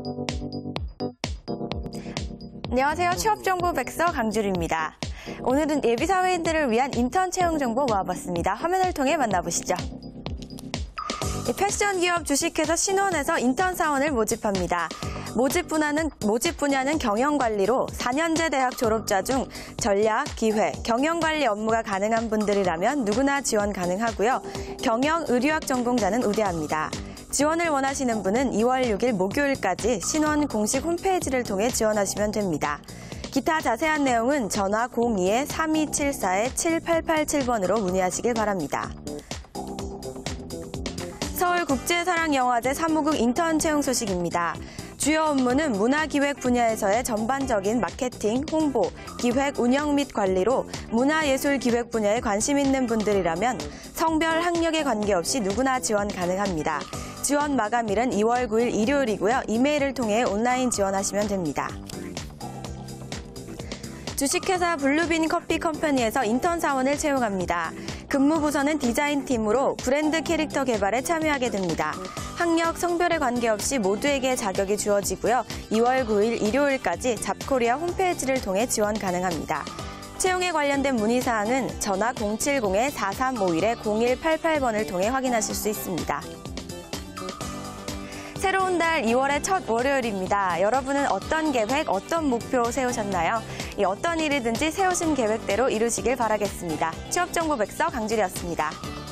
안녕하세요. 취업정보 백서 강주리입니다. 오늘은 예비사회인들을 위한 인턴 채용 정보 모아봤습니다. 화면을 통해 만나보시죠. 패션 기업 주식회사 신원에서 인턴 사원을 모집합니다. 모집 분야는 경영관리로 4년제 대학 졸업자 중 전략, 기획, 경영관리 업무가 가능한 분들이라면 누구나 지원 가능하고요. 경영, 의류학 전공자는 우대합니다. 지원을 원하시는 분은 2월 6일 목요일까지 신원 공식 홈페이지를 통해 지원하시면 됩니다. 기타 자세한 내용은 전화 02-3274-7887번으로 문의하시길 바랍니다. 서울국제사랑영화제 사무국 인턴 채용 소식입니다. 주요 업무는 문화기획 분야에서의 전반적인 마케팅, 홍보, 기획, 운영 및 관리로 문화예술 기획 분야에 관심 있는 분들이라면 성별, 학력에 관계없이 누구나 지원 가능합니다. 지원 마감일은 2월 9일 일요일이고요. 이메일을 통해 온라인 지원하시면 됩니다. 주식회사 블루빈 커피 컴퍼니에서 인턴 사원을 채용합니다. 근무 부서는 디자인팀으로 브랜드 캐릭터 개발에 참여하게 됩니다. 학력, 성별에 관계없이 모두에게 자격이 주어지고요. 2월 9일 일요일까지 잡코리아 홈페이지를 통해 지원 가능합니다. 채용에 관련된 문의사항은 전화 070-4351-0188번을 통해 확인하실 수 있습니다. 새로운 달 2월의 첫 월요일입니다. 여러분은 어떤 계획, 어떤 목표 세우셨나요? 어떤 일이든지 세우신 계획대로 이루시길 바라겠습니다. 취업정보 백서 강주리였습니다.